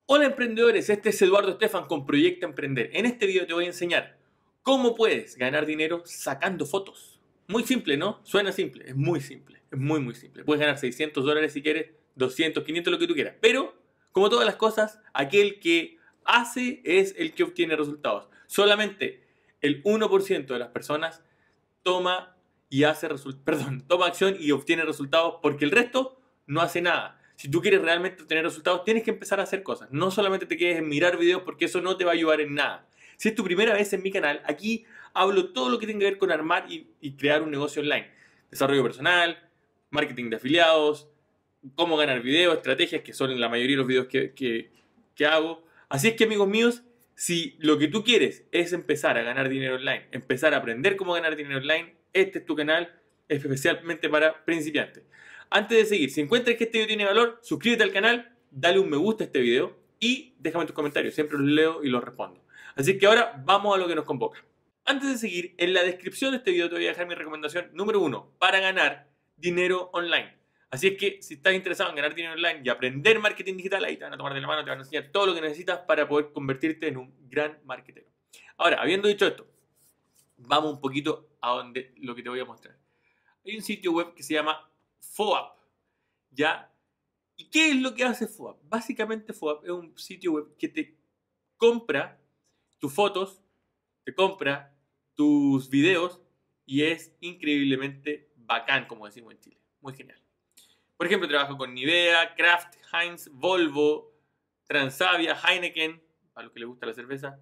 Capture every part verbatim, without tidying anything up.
Hola emprendedores, este es Eduardo Estefan con Proyecta Emprender. En este video te voy a enseñar cómo puedes ganar dinero sacando fotos. Muy simple, ¿no? Suena simple, es muy simple, es muy muy simple. Puedes ganar seiscientos dólares si quieres, doscientos, quinientos, lo que tú quieras. Pero, como todas las cosas, aquel que hace es el que obtiene resultados. Solamente el uno por ciento de las personas toma y hace resultados, perdón, toma acción y obtiene resultados porque el resto no hace nada. Si tú quieres realmente obtener resultados, tienes que empezar a hacer cosas. No solamente te quedes en mirar videos porque eso no te va a ayudar en nada. Si es tu primera vez en mi canal, aquí hablo todo lo que tiene que ver con armar y, y crear un negocio online. Desarrollo personal, marketing de afiliados, cómo ganar videos, estrategias, que son la mayoría de los videos que, que, que hago. Así es que, amigos míos, si lo que tú quieres es empezar a ganar dinero online, empezar a aprender cómo ganar dinero online, este es tu canal especialmente para principiantes. Antes de seguir, si encuentras que este video tiene valor, suscríbete al canal, dale un me gusta a este video y déjame tus comentarios, siempre los leo y los respondo. Así que ahora vamos a lo que nos convoca. Antes de seguir, en la descripción de este video te voy a dejar mi recomendación número uno para ganar dinero online. Así es que si estás interesado en ganar dinero online y aprender marketing digital, ahí te van a tomar de la mano, te van a enseñar todo lo que necesitas para poder convertirte en un gran marketero. Ahora, habiendo dicho esto, vamos un poquito a donde lo que te voy a mostrar. Hay un sitio web que se llama FOAP, ¿ya? ¿Y qué es lo que hace FOAP? Básicamente FOAP es un sitio web que te compra tus fotos, te compra tus videos y es increíblemente bacán, como decimos en Chile. Muy genial. Por ejemplo, trabajo con Nivea, Kraft, Heinz, Volvo, Transavia, Heineken, para los que les gusta la cerveza,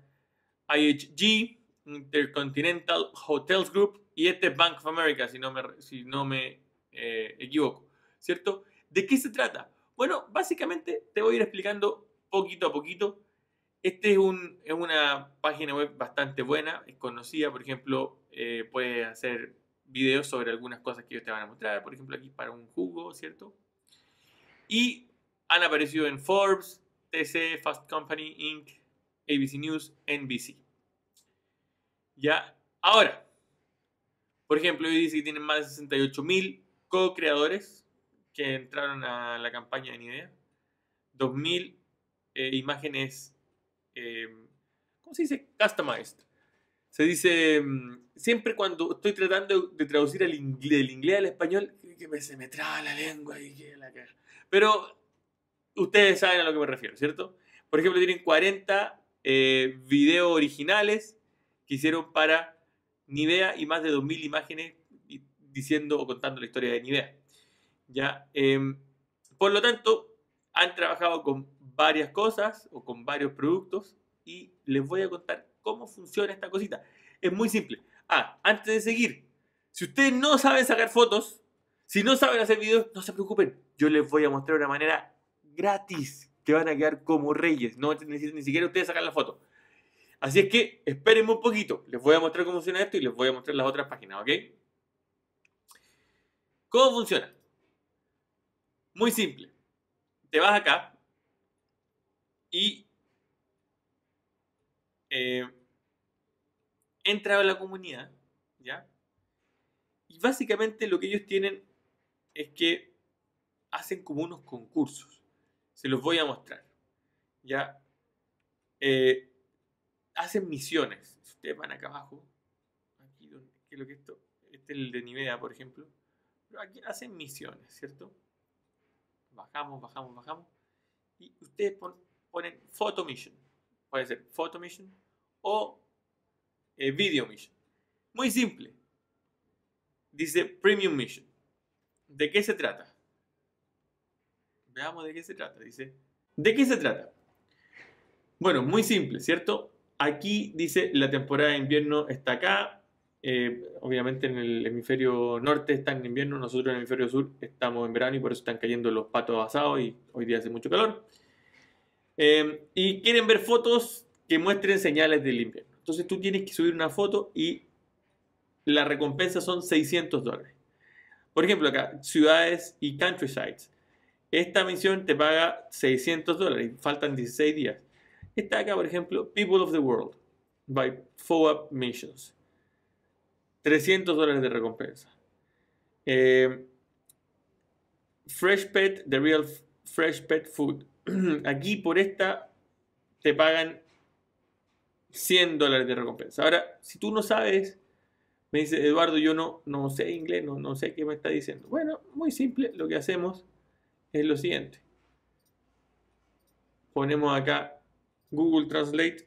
I H G, Intercontinental Hotels Group y este es Bank of America, si no me, si no me eh, equivoco, ¿cierto? ¿De qué se trata? Bueno, básicamente te voy a ir explicando poquito a poquito. Este es, un, es una página web bastante buena, es conocida, por ejemplo, eh, puedes hacer videos sobre algunas cosas que ellos te van a mostrar, por ejemplo aquí para un jugo, ¿cierto? Y han aparecido en Forbes, T C, Fast Company, incorporated, A B C News, N B C. Ya, ahora, por ejemplo, hoy dice que tienen más de sesenta y ocho mil co-creadores que entraron a la campaña de Nivea, dos mil eh, imágenes, eh, ¿cómo se dice? Customized. Se dice, mm, siempre cuando estoy tratando de traducir el inglés, del inglés al español, que me, se me traba la lengua y que la caga. Pero ustedes saben a lo que me refiero, ¿cierto? Por ejemplo, tienen cuarenta eh, videos originales que hicieron para Nivea y más de dos mil imágenes diciendo o contando la historia de Nivea. ¿Ya? Eh, por lo tanto, han trabajado con varias cosas o con varios productos y les voy a contar cómo funciona esta cosita. Es muy simple. Ah, antes de seguir, si ustedes no saben sacar fotos, si no saben hacer videos, no se preocupen. Yo les voy a mostrar una manera gratis que van a quedar como reyes. No necesitan ni siquiera ustedes sacar la foto. Así es que espérenme un poquito. Les voy a mostrar cómo funciona esto y les voy a mostrar las otras páginas, ¿ok? ¿Cómo funciona? Muy simple. Te vas acá y eh, entra a la comunidad, ¿ya? Y básicamente lo que ellos tienen es que hacen como unos concursos. Se los voy a mostrar, ¿ya? Eh, hacen misiones. Si ustedes van acá abajo, aquí donde, ¿qué es lo que esto? Este es el de Nivea, por ejemplo. Pero aquí hacen misiones, ¿cierto? Bajamos, bajamos, bajamos. Y ustedes pon, ponen Photo Mission. Puede ser Photo Mission o eh, Video Mission. Muy simple. Dice Premium Mission. ¿De qué se trata? Veamos de qué se trata. Dice, ¿de qué se trata? Bueno, muy simple, ¿cierto? Aquí dice la temporada de invierno está acá. Eh, obviamente en el hemisferio norte está en invierno, nosotros en el hemisferio sur estamos en verano y por eso están cayendo los patos asados y hoy día hace mucho calor. Eh, y quieren ver fotos que muestren señales del invierno. Entonces tú tienes que subir una foto y la recompensa son seiscientos dólares. Por ejemplo, acá, ciudades y countrysides. Esta misión te paga seiscientos dólares, faltan dieciséis días. Está acá, por ejemplo, People of the World, by FOAP Missions. trescientos dólares de recompensa. Eh, Fresh Pet, The Real Fresh Pet Food. Aquí por esta te pagan cien dólares de recompensa. Ahora, si tú no sabes, me dice Eduardo, yo no, no sé inglés, no, no sé qué me está diciendo. Bueno, muy simple, lo que hacemos es lo siguiente. Ponemos acá Google Translate.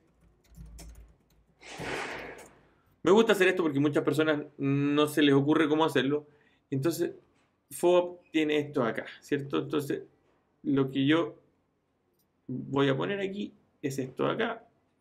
Me gusta hacer esto porque muchas personas no se les ocurre cómo hacerlo. Entonces, F O B tiene esto acá, ¿cierto? Entonces, lo que yo voy a poner aquí es esto acá.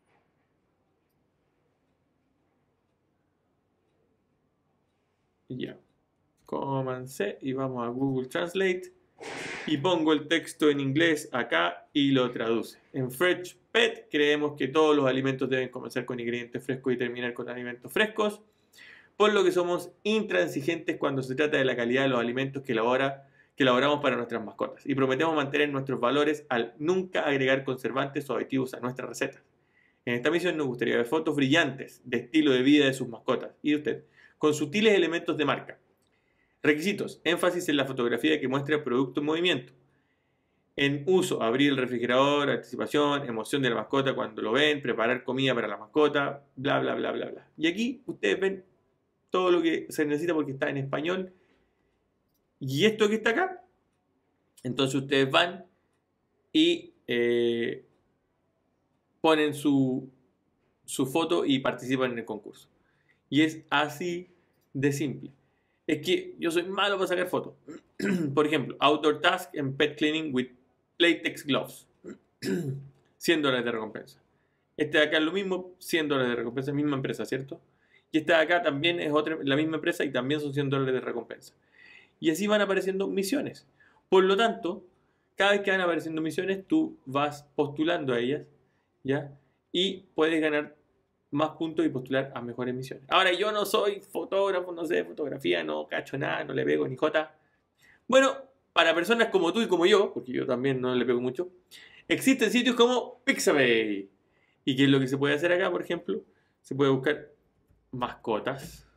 Ya. Command C y vamos a Google Translate. Y pongo el texto en inglés acá y lo traduce. En Fresh Pet creemos que todos los alimentos deben comenzar con ingredientes frescos y terminar con alimentos frescos, por lo que somos intransigentes cuando se trata de la calidad de los alimentos que, elabora, que elaboramos para nuestras mascotas y prometemos mantener nuestros valores al nunca agregar conservantes o aditivos a nuestras recetas. En esta misión nos gustaría ver fotos brillantes de estilo de vida de sus mascotas y de usted, con sutiles elementos de marca. Requisitos: énfasis en la fotografía que muestre el producto en movimiento. En uso: abrir el refrigerador, anticipación, emoción de la mascota cuando lo ven, preparar comida para la mascota, bla, bla, bla, bla, bla. Y aquí ustedes ven todo lo que se necesita porque está en español. Y esto que está acá, entonces ustedes van y eh, ponen su, su foto y participan en el concurso. Y es así de simple. Es que yo soy malo para sacar fotos. Por ejemplo, Outdoor Task and Pet Cleaning with Latex Gloves. cien dólares de recompensa. Este de acá es lo mismo, cien dólares de recompensa, misma empresa, ¿cierto? Y este de acá también es otra, la misma empresa y también son cien dólares de recompensa. Y así van apareciendo misiones. Por lo tanto, cada vez que van apareciendo misiones, tú vas postulando a ellas, ¿ya? Y puedes ganar más puntos y postular a mejores misiones. Ahora, yo no soy fotógrafo, no sé de fotografía, no cacho nada, no le pego ni jota. Bueno, para personas como tú y como yo, porque yo también no le pego mucho, existen sitios como Pixabay. ¿Y qué es lo que se puede hacer acá, por ejemplo? Se puede buscar mascotas.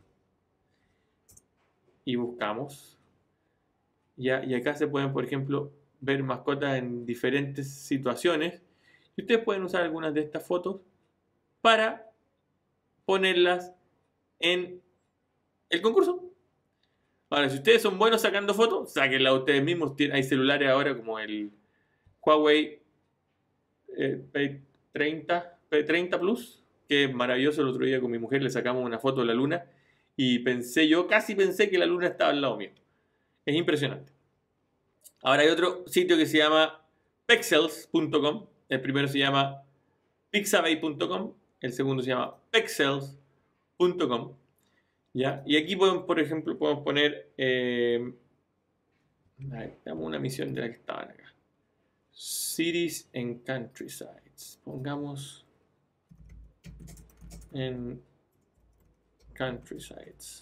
Y buscamos. ¿Ya? Y acá se pueden, por ejemplo, ver mascotas en diferentes situaciones. Y ustedes pueden usar algunas de estas fotos para ponerlas en el concurso. Ahora, si ustedes son buenos sacando fotos, sáquenlas ustedes mismos. Hay celulares ahora como el Huawei eh, P treinta, P treinta Plus, que es maravilloso. El otro día con mi mujer le sacamos una foto de la luna y pensé, yo casi pensé que la luna estaba al lado mío. Es impresionante. Ahora hay otro sitio que se llama pexels punto com. El primero se llama pixabay punto com. El segundo se llama pexels punto com. ¿Ya? Y aquí podemos, por ejemplo, podemos poner eh, damos una misión de la que estaban acá. Cities and countrysides. Pongamos en countrysides.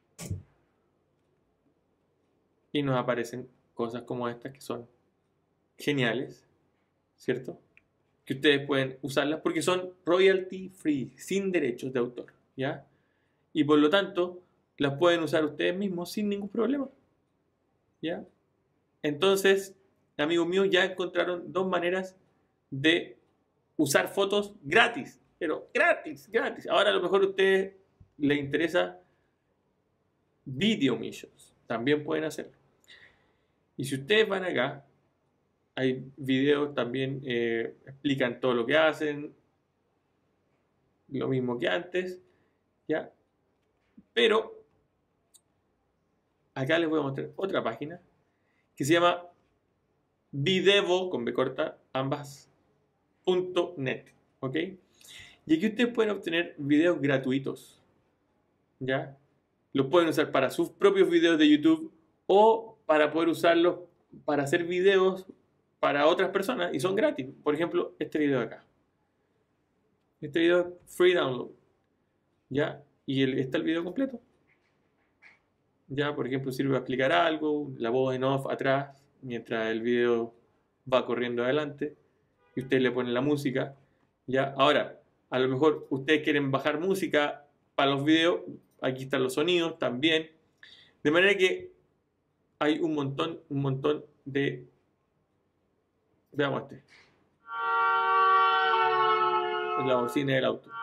Y nos aparecen cosas como estas que son geniales, ¿cierto? Que ustedes pueden usarlas porque son royalty free, sin derechos de autor, ¿ya? Y por lo tanto, las pueden usar ustedes mismos sin ningún problema, ¿ya? Entonces, amigos míos, ya encontraron dos maneras de usar fotos gratis, pero gratis, gratis. Ahora a lo mejor a ustedes les interesa video missions, también pueden hacerlo. Y si ustedes van acá, hay videos también, eh, explican todo lo que hacen, lo mismo que antes, ¿ya? Pero acá les voy a mostrar otra página que se llama videvo, con B corta, ambas, punto net, ¿ok? Y aquí ustedes pueden obtener videos gratuitos, ¿ya? Los pueden usar para sus propios videos de YouTube o para poder usarlos para hacer videos para otras personas y son gratis. Por ejemplo, este video de acá. Este video es free download, ¿ya? Y el, está el video completo. Ya, por ejemplo, sirve para explicar algo, la voz en off atrás, mientras el video va corriendo adelante, y ustedes le ponen la música, ya. Ahora, a lo mejor ustedes quieren bajar música para los videos, aquí están los sonidos también, de manera que hay un montón, un montón de... Veamos este. en la bocina del auto.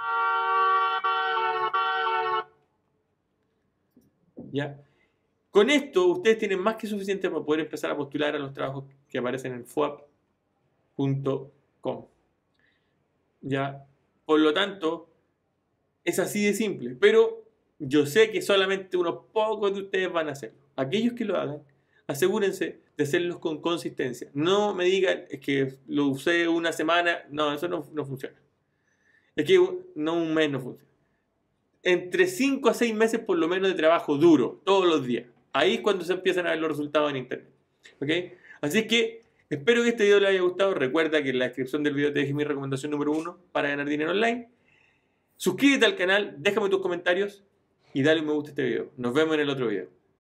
¿Ya? Con esto, ustedes tienen más que suficiente para poder empezar a postular a los trabajos que aparecen en foap punto com. ¿Ya? Por lo tanto, es así de simple. Pero yo sé que solamente unos pocos de ustedes van a hacerlo. Aquellos que lo hagan, asegúrense de hacerlos con consistencia. No me digan, es que lo usé una semana. No, eso no, no funciona. Es que no, un mes no funciona. Entre cinco a seis meses por lo menos de trabajo duro, todos los días. Ahí es cuando se empiezan a ver los resultados en internet. ¿Ok? Así que espero que este video les haya gustado. Recuerda que en la descripción del video te dejé mi recomendación número uno para ganar dinero online. Suscríbete al canal, déjame tus comentarios y dale un me gusta a este video. Nos vemos en el otro video.